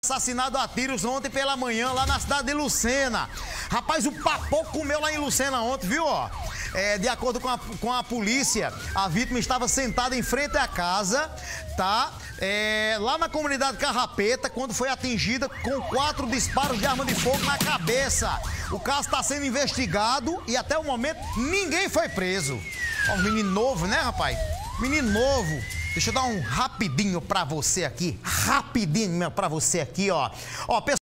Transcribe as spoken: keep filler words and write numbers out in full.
Assassinado a tiros ontem pela manhã lá na cidade de Lucena. Rapaz, o papoco comeu lá em Lucena ontem, viu? Ó, é, de acordo com a, com a polícia, a vítima estava sentada em frente à casa, tá? É, lá na comunidade Carrapeta, quando foi atingida com quatro disparos de arma de fogo na cabeça. O caso está sendo investigado e até o momento ninguém foi preso. Ó, um menino novo, né, rapaz? Menino novo. Deixa eu dar um rapidinho pra você aqui, rapidinho pra você aqui, ó. Ó, pessoal.